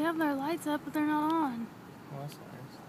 have their lights up, but they're not on. Well, that's nice.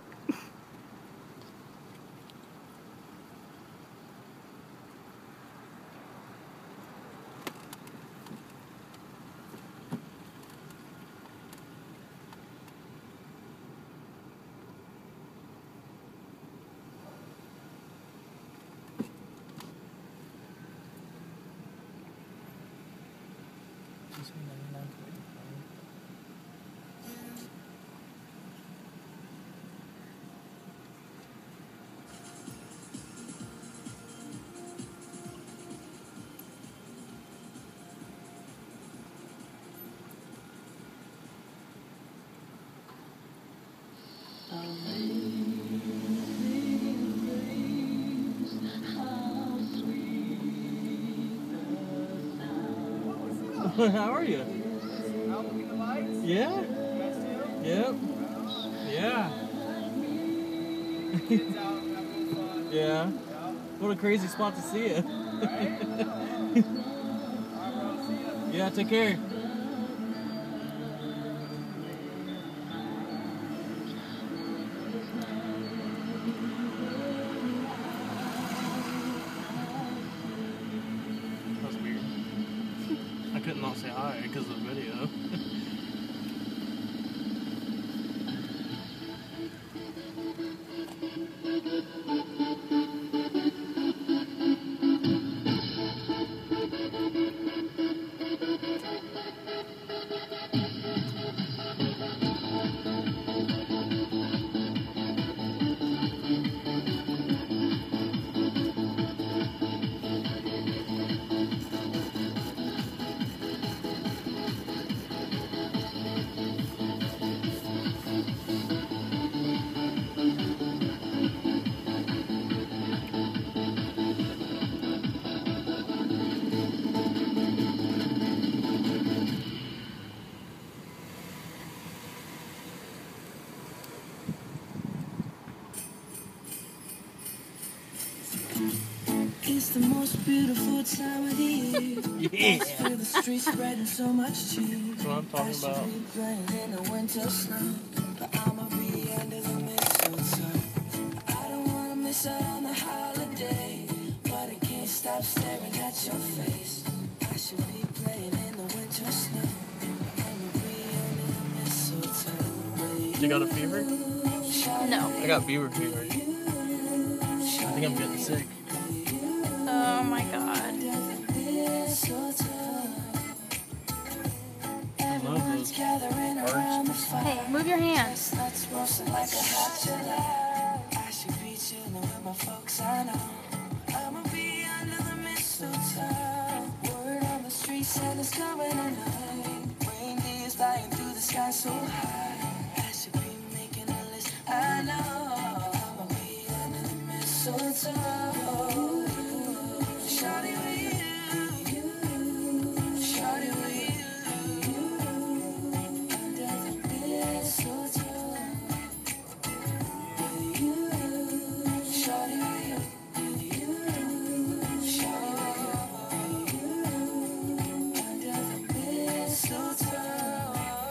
How are you? Out looking the lights? Yeah. Yep. Yeah. Kids out having fun. Yeah. What a crazy spot to see it. Right? Alright, bro. See ya. Yeah, take care. That's weird. I couldn't not say hi because of the video. It's the most beautiful time of the year. Yeah. Feel the streets spreading so much cheer. That's what I'm talking about. I should be playing in the winter snow, but I'ma be under the mistletoe. I don't wanna miss out on the holiday, but I can't stop staring at your face. I should be playing in the winter snow. I'ma be under the mistletoe. You got a fever? No. I got beaver fever. I think I'm getting sick. Oh my god. I love those birds. Hey, move your hands. I should be chilling with my folks, I know. I'ma be under the mistletoe. Word on the street, Santa's coming tonight. Reindeer's flying through the sky so high. I should be making a list, I know. I'ma be under the mistletoe. Shawty with you, shawty with you, under the mistletoe. With you, shawty with you, shawty with you, under the mistletoe.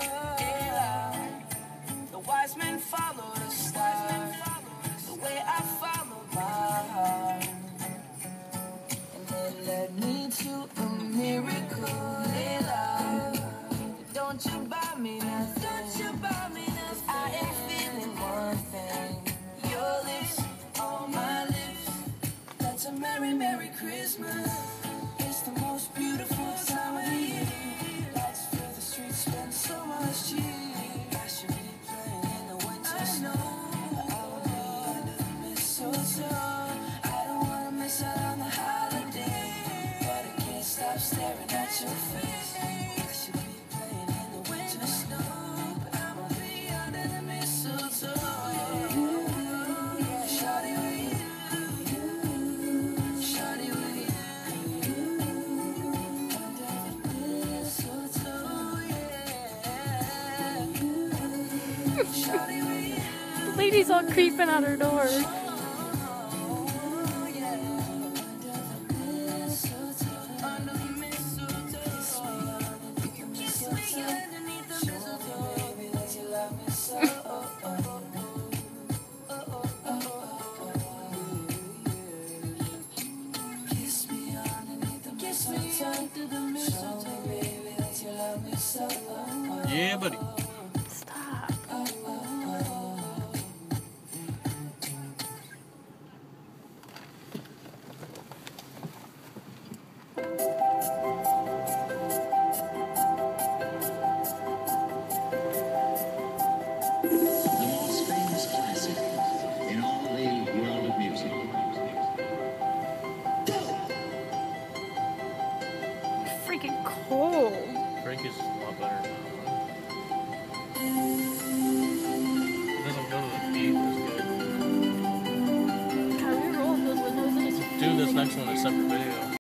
The wise men follow the star, the way I follow my heart. And it led me to a miracle in love. Don't you buy me nothing, don't you buy me nothing. I am feeling one thing, your lips on my lips. That's a merry, merry Christmas. It's the most beautiful time of the year. Lights fill the streets, spend so much cheer. I should be playing in the winter snow, but I will be under the mistletoe. I don't wanna miss out on the holiday, but I can't stop staring at your face. I should be playing in the winter snow, but I'ma be under the mistletoe. Shawty with you, shawty with you, under the mistletoe, yeah. Shawty with you. The lady's all creeping out her door. Yeah, buddy. Stop. The most famous classic in all the world of music. Freaking cold. Frank is a lot better now. It doesn't go to the beat as good. God, we roll those windows and it's Do this next one in a separate video.